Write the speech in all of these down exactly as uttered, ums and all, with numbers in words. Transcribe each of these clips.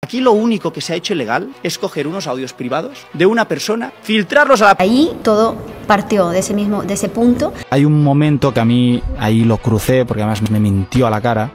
Aquí lo único que se ha hecho ilegal es coger unos audios privados de una persona, filtrarlos a la... Ahí todo partió de ese mismo, de ese punto. Hay un momento que a mí ahí lo crucé, porque además me mintió a la cara.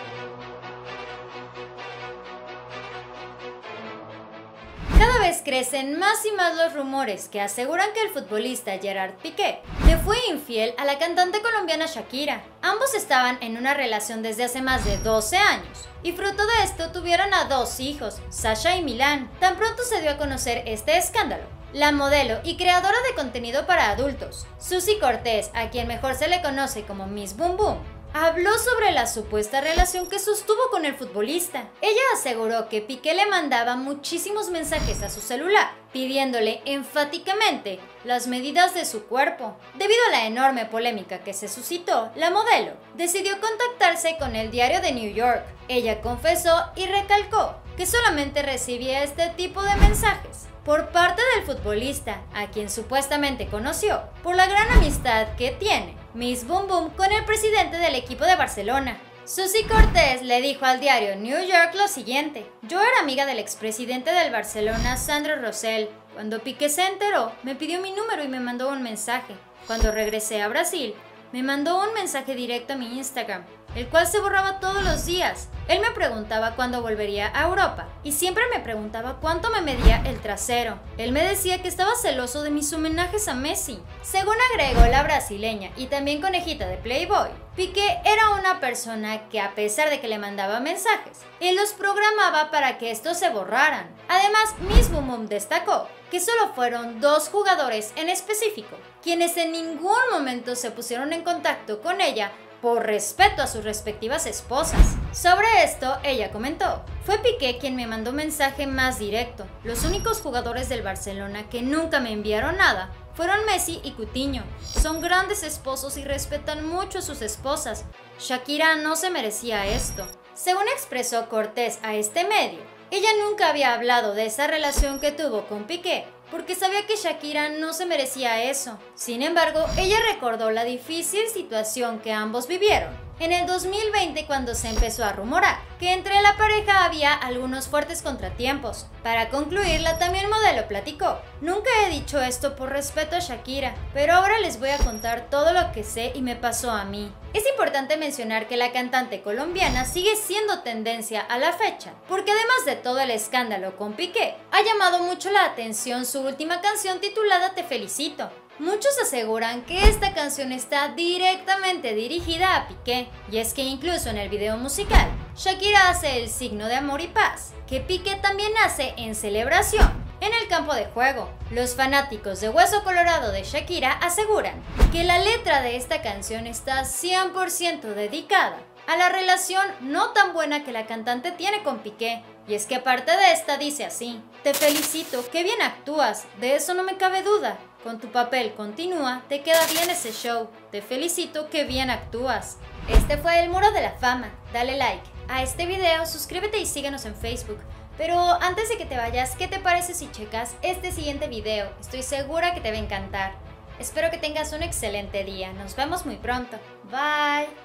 Cada vez crecen más y más los rumores que aseguran que el futbolista Gerard Piqué le fue infiel a la cantante colombiana Shakira. Ambos estaban en una relación desde hace más de doce años y fruto de esto tuvieron a dos hijos, Sasha y Milán. Tan pronto se dio a conocer este escándalo, la modelo y creadora de contenido para adultos, Suzy Cortés, a quien mejor se le conoce como Miss Boom Boom, habló sobre la supuesta relación que sostuvo con el futbolista. Ella aseguró que Piqué le mandaba muchísimos mensajes a su celular, pidiéndole enfáticamente las medidas de su cuerpo. Debido a la enorme polémica que se suscitó, la modelo decidió contactarse con el diario de New York. Ella confesó y recalcó que solamente recibía este tipo de mensajes por parte del futbolista, a quien supuestamente conoció por la gran amistad que tiene Miss Boom Boom con el presidente del equipo de Barcelona. Suzy Cortés le dijo al diario New York lo siguiente: yo era amiga del expresidente del Barcelona, Sandro Rosell. Cuando Piqué se enteró, me pidió mi número y me mandó un mensaje. Cuando regresé a Brasil, me mandó un mensaje directo a mi Instagram, el cual se borraba todos los días. Él me preguntaba cuándo volvería a Europa y siempre me preguntaba cuánto me medía el trasero. Él me decía que estaba celoso de mis homenajes a Messi. Según agregó la brasileña y también conejita de Playboy, Piqué era una persona que, a pesar de que le mandaba mensajes, él los programaba para que estos se borraran. Además, Miss Boom Boom destacó que solo fueron dos jugadores en específico quienes en ningún momento se pusieron en contacto con ella por respeto a sus respectivas esposas. Sobre esto, ella comentó: fue Piqué quien me mandó mensaje más directo. Los únicos jugadores del Barcelona que nunca me enviaron nada fueron Messi y Coutinho. Son grandes esposos y respetan mucho a sus esposas. Shakira no se merecía esto. Según expresó Cortés a este medio, ella nunca había hablado de esa relación que tuvo con Piqué, porque sabía que Shakira no se merecía eso. Sin embargo, ella recordó la difícil situación que ambos vivieron en el dos mil veinte, cuando se empezó a rumorar que entre la pareja había algunos fuertes contratiempos. Para concluir, la también modelo platicó: nunca he dicho esto por respeto a Shakira, pero ahora les voy a contar todo lo que sé y me pasó a mí. Es importante mencionar que la cantante colombiana sigue siendo tendencia a la fecha, porque además de todo el escándalo con Piqué, ha llamado mucho la atención su última canción titulada Te Felicito. Muchos aseguran que esta canción está directamente dirigida a Piqué, y es que incluso en el video musical, Shakira hace el signo de amor y paz, que Piqué también hace en celebración en el campo de juego. Los fanáticos de Hueso Colorado de Shakira aseguran que la letra de esta canción está cien por ciento dedicada a la relación no tan buena que la cantante tiene con Piqué. Y es que aparte de esta dice así: te felicito, qué bien actúas, de eso no me cabe duda. Con tu papel continúa, te queda bien ese show. Te felicito, qué bien actúas. Este fue el Muro de la Fama. Dale like a este video, suscríbete y síguenos en Facebook. Pero antes de que te vayas, ¿qué te parece si checas este siguiente video? Estoy segura que te va a encantar. Espero que tengas un excelente día. Nos vemos muy pronto. Bye.